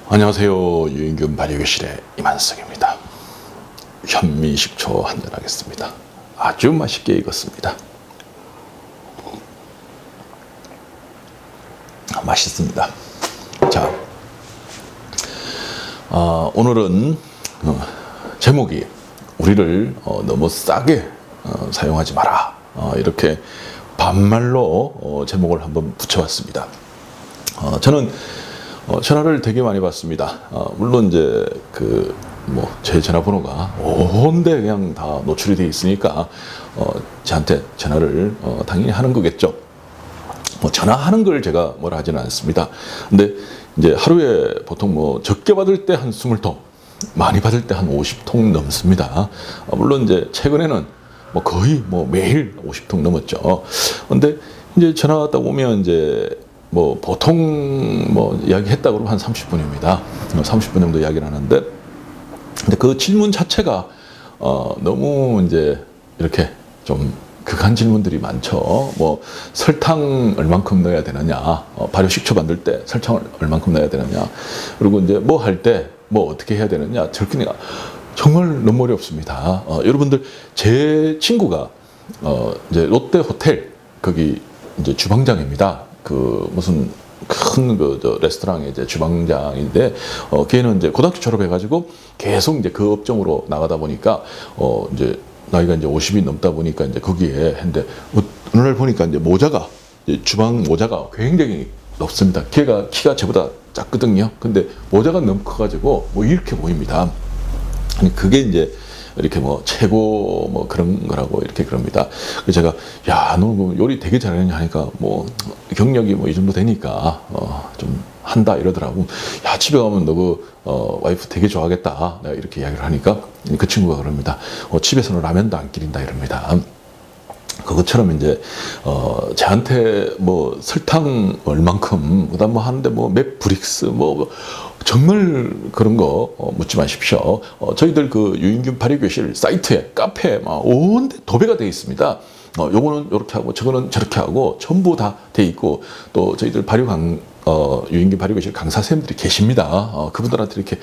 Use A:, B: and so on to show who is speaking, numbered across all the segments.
A: 안녕하세요. 유인균 발효교실의 이만석입니다. 현미식초 한잔 하겠습니다. 아주 맛있게 익었습니다. 맛있습니다. 자, 오늘은 제목이 우리를 너무 싸게 사용하지 마라, 이렇게 반말로 제목을 한번 붙여봤습니다. 저는 전화를 되게 많이 받습니다. 물론 이제 제 전화번호가 온데 그냥 다 노출이 되어 있으니까 저한테 전화를 당연히 하는 거겠죠. 전화하는 걸 제가 뭐라 하지는 않습니다. 근데 이제 하루에 보통 적게 받을 때 한 20통, 많이 받을 때 한 50통 넘습니다. 물론 이제 최근에는 거의 매일 50통 넘었죠. 근데 이제 전화 왔다 오면 이제 보통 이야기했다 그러면 한 30분입니다. 30분 정도 이야기를 하는데, 근데 그 질문 자체가 너무 이제 이렇게 좀 극한 질문들이 많죠. 설탕 얼만큼 넣어야 되느냐, 발효식초 만들 때 설탕을 얼만큼 넣어야 되느냐, 그리고 이제 할 때 어떻게 해야 되느냐, 저렇게 정말 너무 어렵습니다. 여러분들, 제 친구가 이제 롯데 호텔 거기 이제 주방장입니다. 무슨 큰 레스토랑의 이제 주방장인데, 걔는 이제 고등학교 졸업해가지고 계속 이제 그 업종으로 나가다 보니까, 이제 나이가 이제 50이 넘다 보니까 이제 거기에 했는데, 어느 날 보니까 이제 주방 모자가 굉장히 높습니다. 걔가 키가 저보다 작거든요. 근데 모자가 너무 커가지고 이렇게 보입니다. 그게 이제 이렇게 최고 그런 거라고 이렇게 그럽니다. 그래서 제가, 야, 너 요리 되게 잘하냐 하니까 경력이 이 정도 되니까 좀 한다 이러더라고. 야, 집에 가면 너 와이프 되게 좋아하겠다, 내가 이렇게 이야기를 하니까 그 친구가 그럽니다. 집에서는 라면도 안 끓인다 이럽니다. 그것처럼 이제 저한테 설탕 얼만큼, 그다음 하는데 몇 브릭스 정말 그런 거 묻지 마십시오. 저희들 유인균 발효교실 사이트에, 카페에 온데 도배가 되어 있습니다. 요거는 이렇게 하고 저거는 저렇게 하고 전부 다 돼 있고, 또 저희들 유인균 발효교실 강사 선생님들이 계십니다. 그분들한테 이렇게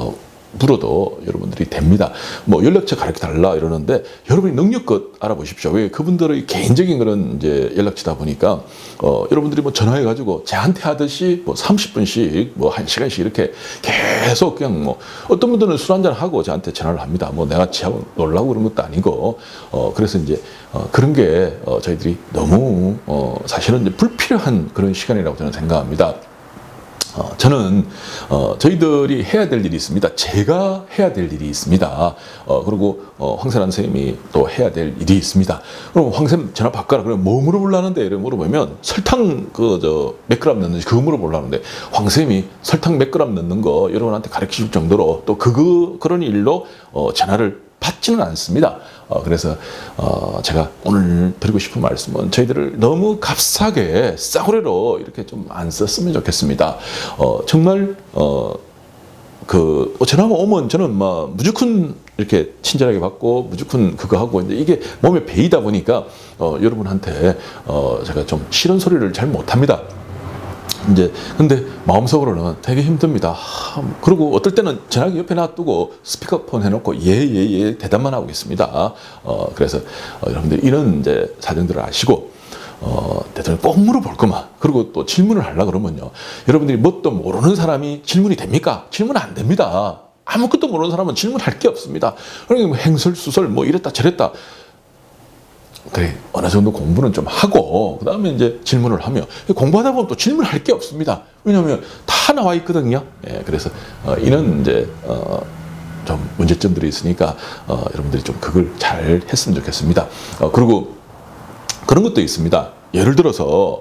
A: 물어도 여러분들이 됩니다. 연락처 가르쳐 달라 이러는데, 여러분이 능력껏 알아보십시오. 왜? 그분들의 개인적인 그런 이제 연락처다 보니까, 여러분들이 전화해가지고 저한테 하듯이 30분씩 1시간씩 이렇게 계속 그냥 어떤 분들은 술 한잔 하고 저한테 전화를 합니다. 내가 지하고 놀라고 그런 것도 아니고, 그래서 이제 그런 게 저희들이 너무 사실은 이제 불필요한 그런 시간이라고 저는 생각합니다. 저는 저희들이 해야 될 일이 있습니다. 제가 해야 될 일이 있습니다. 그리고 황세란 선생님이 또 해야 될 일이 있습니다. 그럼 황쌤 전화 바꿔라. 그러면 뭐 물어보려는데, 이렇게 물어보면 설탕 몇 그램 넣는지 그거 물어보려는데, 황쌤이 설탕 몇 그램 넣는 거 여러분한테 가르쳐 줄 정도로 또 그런 일로 전화를 받지는 않습니다. 그래서 제가 오늘 드리고 싶은 말씀은, 저희들을 너무 값싸게 싸구려로 이렇게 좀 안 썼으면 좋겠습니다. 정말 전화가 오면 저는 무조건 이렇게 친절하게 받고 무조건 그거 하고, 이제 이게 몸에 배이다 보니까 여러분한테 제가 좀 싫은 소리를 잘 못합니다. 근데 마음속으로는 되게 힘듭니다. 그리고 어떨 때는 전화기 옆에 놔두고 스피커폰 해놓고 예 대답만 하고 있습니다. 그래서 여러분들 이런 이제 사정들을 아시고, 대통령 꼭 물어볼 거만. 그리고 또 질문을 하려고 그러면요, 여러분들이 뭣도 모르는 사람이 질문이 됩니까? 질문 안 됩니다. 아무것도 모르는 사람은 질문할 게 없습니다. 그러니까 행설수설 이랬다 저랬다. 그래, 어느 정도 공부는 좀 하고 그다음에 이제 질문을 하며, 공부하다 보면 또 질문할 게 없습니다. 왜냐하면 다 나와 있거든요. 예, 그래서 이런 이제 좀 문제점들이 있으니까 여러분들이 좀 그걸 잘 했으면 좋겠습니다. 그리고 그런 것도 있습니다. 예를 들어서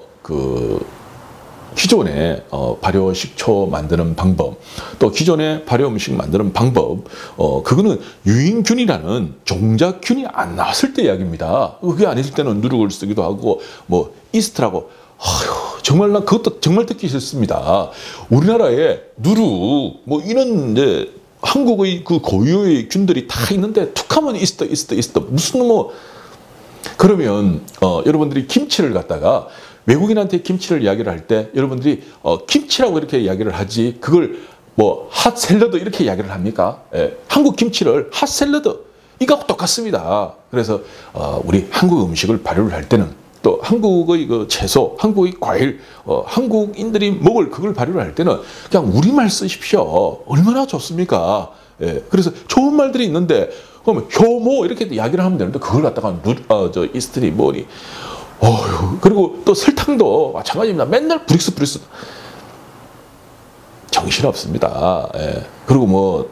A: 기존에 발효식초 만드는 방법, 또 기존에 발효 음식 만드는 방법, 그거는 유인균이라는 종자균이 안 나왔을 때 이야기입니다. 그게 아니실 때는 누룩을 쓰기도 하고 이스트라고, 정말 난 그것도 정말 듣기 싫습니다. 우리나라에 누룩 이런 이제 한국의 그 고유의 균들이 다 있는데 툭하면 이스트 무슨 그러면 여러분들이 김치를 갖다가 외국인한테 김치를 이야기를 할 때 여러분들이 김치라고 이렇게 이야기를 하지, 그걸 뭐 핫샐러드 이렇게 이야기를 합니까? 예, 한국 김치를 핫샐러드 이거하고 똑같습니다. 그래서 우리 한국 음식을 발효를 할 때는 또 한국의 그 채소, 한국의 과일, 한국인들이 먹을 그걸 발효를 할 때는 그냥 우리말 쓰십시오. 얼마나 좋습니까? 예, 그래서 좋은 말들이 있는데 그러면 효모 이렇게 이야기를 하면 되는데 그걸 갖다가 이스트리 뭐니 그리고 또 설탕도 마찬가지입니다. 맨날 브릭스 정신없습니다. 예. 그리고 뭐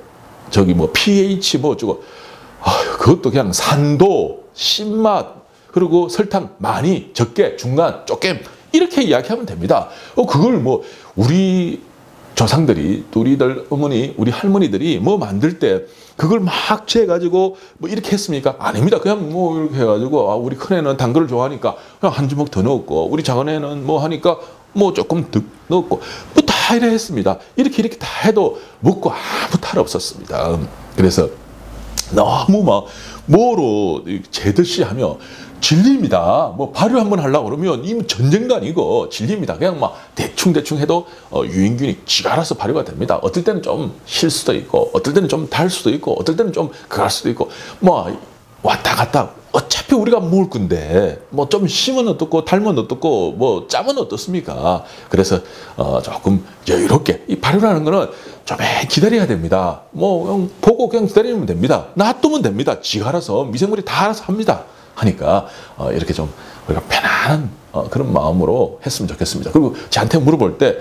A: pH 뭐 어쩌고 그것도 그냥 산도, 신맛, 그리고 설탕 많이, 적게, 중간, 조금 이렇게 이야기하면 됩니다. 그걸 뭐 우리 조상들이, 우리들 어머니, 우리 할머니들이 뭐 만들 때 그걸 막 재가지고 뭐 이렇게 했습니까? 아닙니다. 그냥 뭐 이렇게 해가지고 우리 큰애는 단 거를 좋아하니까 그냥 한 주먹 더 넣었고 우리 작은애는 뭐 하니까 뭐 조금 더 넣었고 뭐 다 이래 했습니다. 이렇게 다 해도 먹고 아무 탈 없었습니다. 그래서 너무 막 뭐로 재듯이 하며 진리입니다. 뭐 발효 한번 하려고 그러면 이 전쟁도 아니고 진리입니다. 그냥 막 대충 해도 유인균이 지가 알아서 발효가 됩니다. 어떨 때는 좀 실 수도 있고 어떨 때는 좀 달 수도 있고 어떨 때는 좀 그럴 수도 있고 뭐 왔다 갔다 어차피 우리가 먹을 건데 뭐 좀 심은 어떻고 달면 어떻고 뭐 짜면 어떻습니까? 그래서 조금 여유롭게 이 발효라는 거는 좀 기다려야 됩니다. 뭐 그냥 보고 그냥 기다리면 됩니다. 놔두면 됩니다. 지가 알아서 미생물이 다 알아서 합니다. 하니까 이렇게 좀 우리가 편안한 그런 마음으로 했으면 좋겠습니다. 그리고 저한테 물어볼 때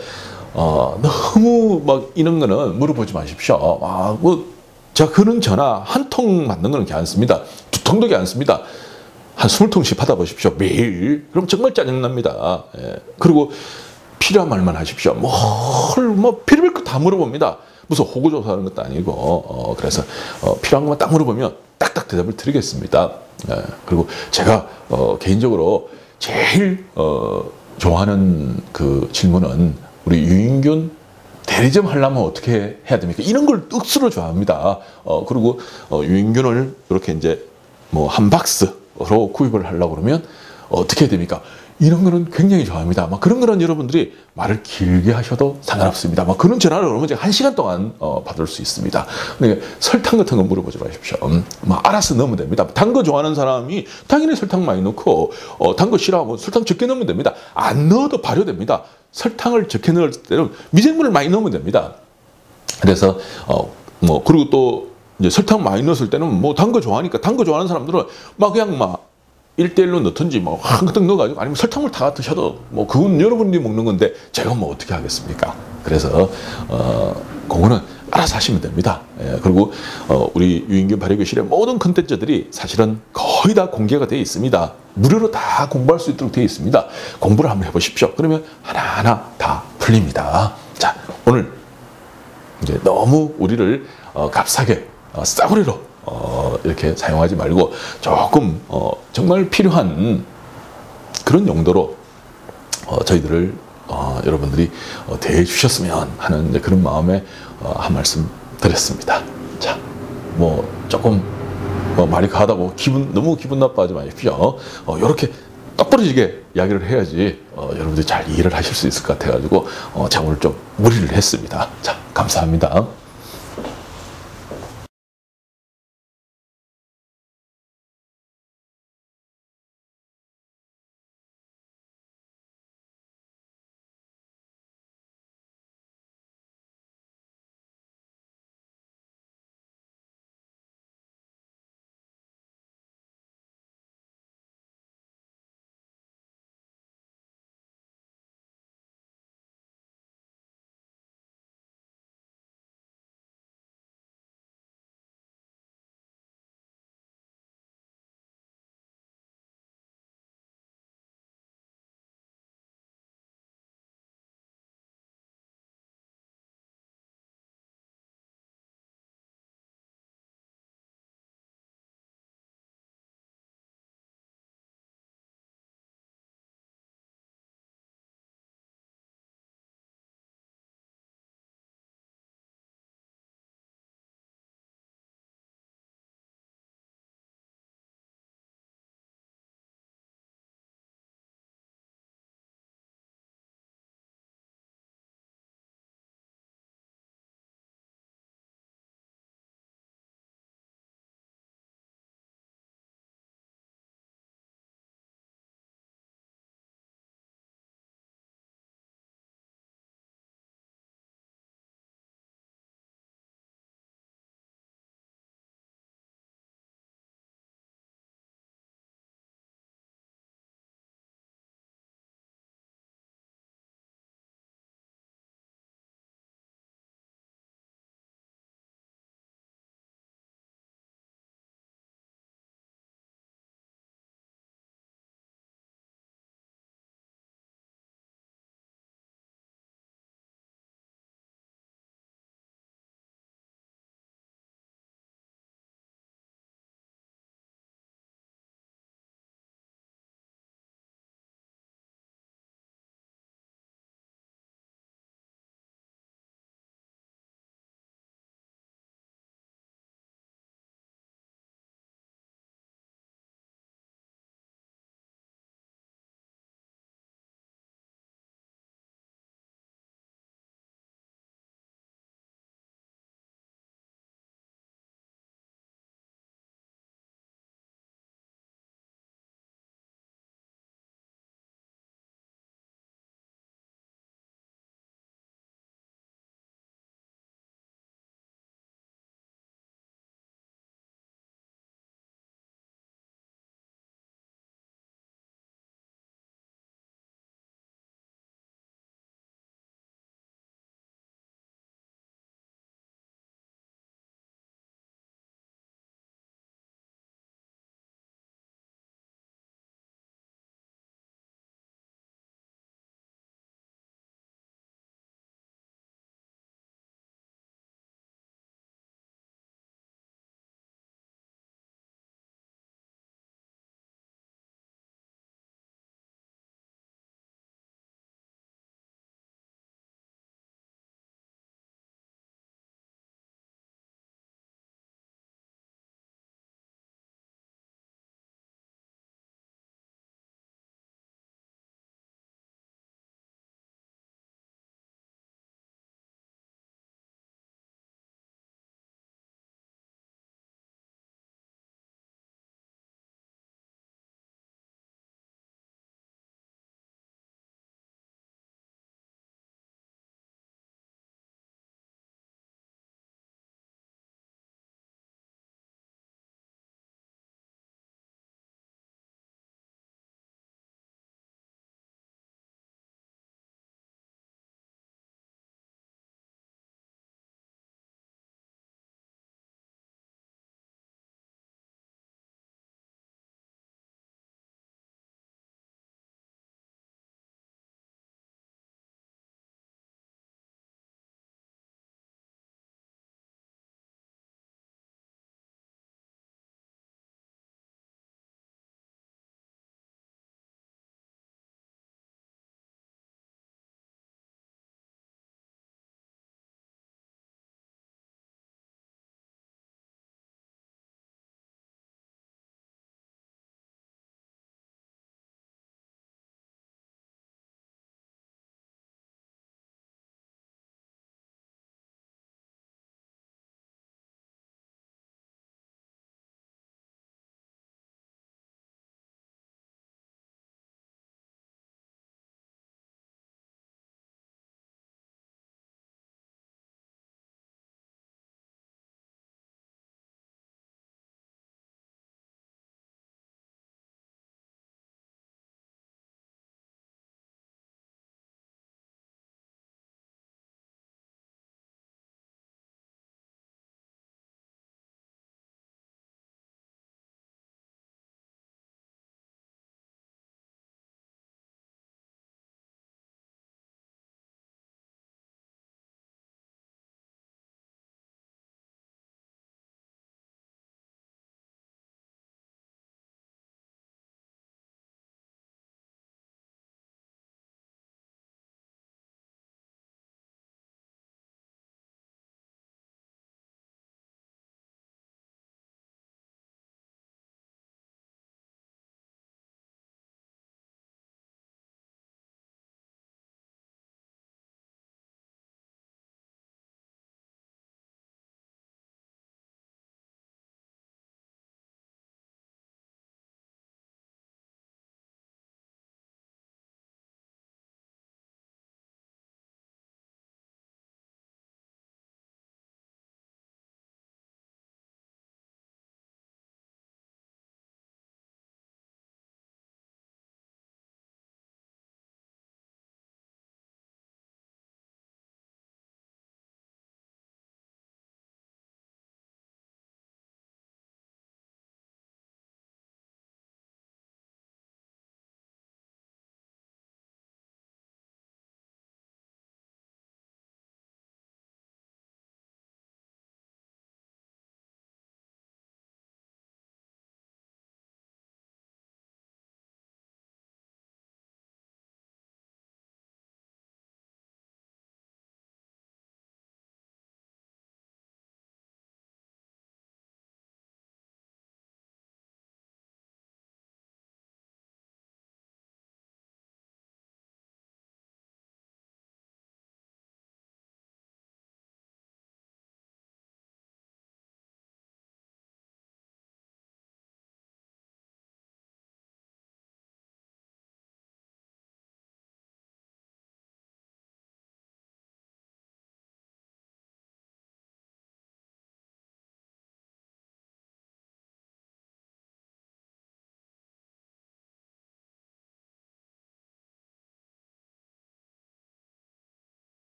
A: 너무 막 이런 거는 물어보지 마십시오. 제가 그는 전화 한 통 맞는 거는 괜찮습니다. 두 통도 괜찮습니다. 한 20통씩 받아보십시오. 매일. 그럼 정말 짜증납니다. 예. 그리고 필요한 말만 하십시오. 뭐 필요할 거 다 물어봅니다. 무슨 호구조사하는 것도 아니고 그래서 필요한 것만 딱 물어보면 딱딱 대답을 드리겠습니다. 예. 그리고 제가 개인적으로 제일 좋아하는 그 질문은 우리 유인균 대리점 하려면 어떻게 해야 됩니까? 이런 걸 억수로 좋아합니다. 그리고 유인균을 이렇게 이제 뭐 한 박스로 구입을 하려고 그러면 어떻게 해야 됩니까? 이런 거는 굉장히 좋아합니다. 그런 거는 여러분들이 말을 길게 하셔도 상관없습니다. 그런 전화를 그러면 제가 1시간 동안 받을 수 있습니다. 그러니까 설탕 같은 거 물어보지 마십시오. 알아서 넣으면 됩니다. 단 거 좋아하는 사람이 당연히 설탕 많이 넣고 단 거 싫어하고 설탕 적게 넣으면 됩니다. 안 넣어도 발효됩니다. 설탕을 적게 넣을 때는 미생물을 많이 넣으면 됩니다. 그래서 그리고 또 이제 설탕 많이 넣었을 때는 뭐 단 거 좋아하니까 단 거 좋아하는 사람들은 그냥 1대1로 넣든지 한가득 넣어가지고 아니면 설탕물 다 드셔도 그건 여러분들이 먹는 건데 제가 뭐 어떻게 하겠습니까? 그래서 그거는 알아서 하시면 됩니다. 예, 그리고 우리 유인균 발효교실의 모든 컨텐츠들이 사실은 거의 다 공개가 되어 있습니다. 무료로 다 공부할 수 있도록 되어 있습니다. 공부를 한번 해보십시오. 그러면 하나하나 다 풀립니다. 자, 오늘 이제 너무 우리를 값싸게 싸구려로 이렇게 사용하지 말고 조금 정말 필요한 그런 용도로 저희들을 여러분들이 대해 주셨으면 하는 그런 마음에 한 말씀 드렸습니다. 자, 조금 말이 가다고 너무 기분 나빠하지 마십시오. 이렇게 똑부러지게 이야기를 해야지 여러분들이 잘 이해를 하실 수 있을 것 같아가지고 제가 오늘 좀 무리를 했습니다. 자, 감사합니다.